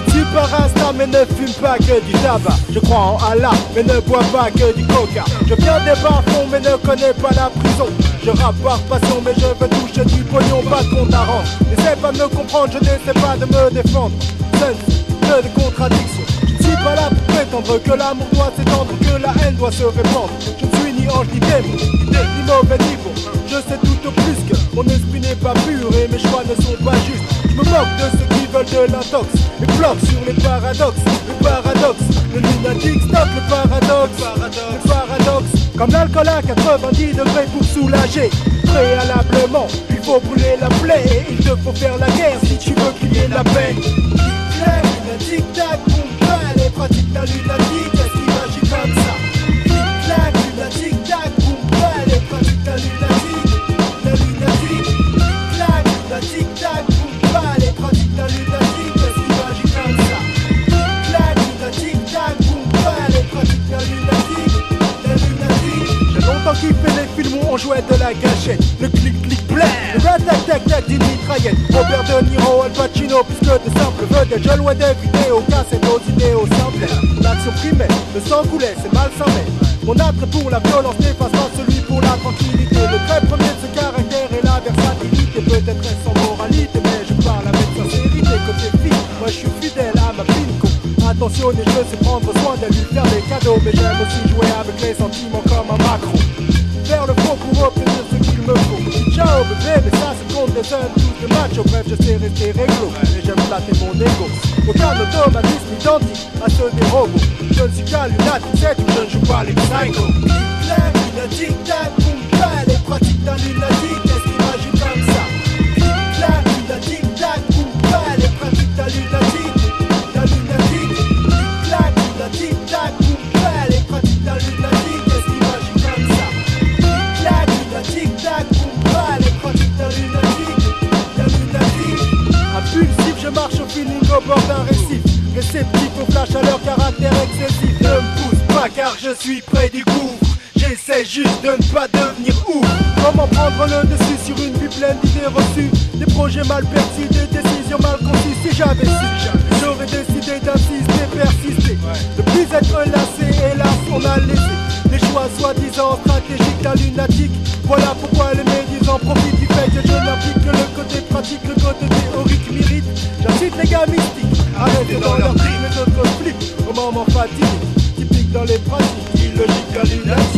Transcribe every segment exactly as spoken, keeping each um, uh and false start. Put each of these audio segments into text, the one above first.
Je suis pas rasta mais ne fume pas que du tabac. Je crois en Allah mais ne bois pas que du coca. Je viens des bas-fonds mais ne connais pas la prison. Je rappe par passion mais je veux toucher du pognon, pas de compte à rendre. N'essaie pas de me comprendre, je n'essaie pas de me défendre. Sense, peu de contradictions. Je ne suis pas là pour prétendre que l'amour doit s'étendre, que la haine doit se répandre. Je ne suis ni ange ni démon, ni mauvais niveau. Je sais tout au plus que mon esprit n'est pas pur et mes choix ne sont pas justes. Je me moque de ceux qui veulent de l'intox et bloque sur les paradoxes, les paradoxes. Le lunatique stop le paradoxe, le paradoxe. Comme l'alcool à quatre-vingt-dix degrés pour soulager. Préalablement, il faut brûler la plaie et il te faut faire la guerre si tu veux qu'il y ait la paix. Tic-tac, lunatique, tac, combat, les pratiques d'un lunatique, est-ce qu'il agit comme ça? Tic-tac, lunatique, tac, combat, les pratiques d'un lunatique, d'un lunatique. Tic-tac, lunatique, tac, combat, les pratiques d'un lunatique, est-ce qu'il agit comme ça? Tic-tac, lunatique, tac, combat, les pratiques d'un lunatique, d'un lunatique. J'ai longtemps kiffé les films où on jouait de la gâchette, le clic-clic blanc, le rat-tac-tac-tac d'une mitraillette. Robert De Niro, Al Pacino, plus que de simples vedettes. Je louais des vidéos, cassettes aux idéaux simples. L'action primait, le sang coulait, c'est malsain mais mon attrait pour la violence n'efface pas celui pour la tranquillité. Le trait premier de ce caractère est la versatilité. Peut-être est-ce sans moralité, mais je parle avec sincérité. Côté fille, moi je suis fidèle à ma pinko. Attentionné, je sais prendre soin d'elle, lui faire des cadeaux. Mais j'aime aussi jouer avec les sentiments comme un macro. Faire le faux pour obtenir ce qu'il me faut. Ciao bébé, mais ça c'est contre des jeunes tous de macho. Bref, je sais rester réglo et j'aime flatter mon ego. Aucun automatisme identique à ceux des robots. Je ne suis qu'un lunatique, c'est tout, je ne joue pas les psychos. Tic-tac, lunatique, tac, combat, les pratiques d'un lunatique, est-ce qu'il agit comme ça? Tic-tac, lunatique, tac, combat, les pratiques d'un lunatique, d'un lunatique. Tic-tac, lunatique, tac, combat, les pratiques d'un lunatique, est-ce qu'il agit comme ça? Tic-tac, lunatique, tac, combat, les pratiques d'un lunatique, d'un lunatique. Impulsif, je marche au feeling au bord d'un récif. Réceptif au flash à leur caractère excessif. Ne me pousse pas car je suis près du gouffre. J'essaie juste de ne pas devenir ouf. Comment prendre le dessus sur une vie pleine d'idées reçues, des projets mal perçus, des décisions mal conçues. Si j'avais su, j'aurais décidé d'insister, persister. Ne plus être lassé, hélas on a laissé les choix soi-disant stratégiques d'un lunatique. Voilà pourquoi les médias en profitent du fait que je n'applique que le côté pratique, le côté théorique m'irrite. J'incite les gars mystiques, arrêtez dans leur crime et d'autres flics au moment fatidique, typique dans les pratiques, illogique d'un lunatique.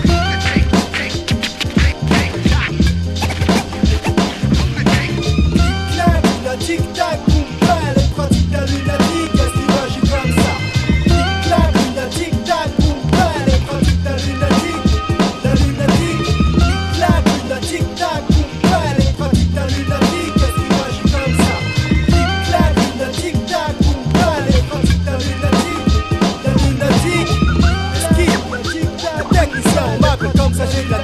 Tic-tac, combat, les pratiques d'un lunatique, est-ce qu'il agit comme ça? Tic-tac, lunatique, tac, combat, les pratiques d'un lunatique, d'un lunatique. Tic-tac, lunatique, tac, combat, les pratiques d'un lunatique, est-ce qu'il agit comme ça? Tic-tac, lunatique, tac, combat, les pratiques d'un lunatique, d'un lunatique. Est-ce qu'il lunatique, tac, technicien, on m'appelle comme ça, j'ai de la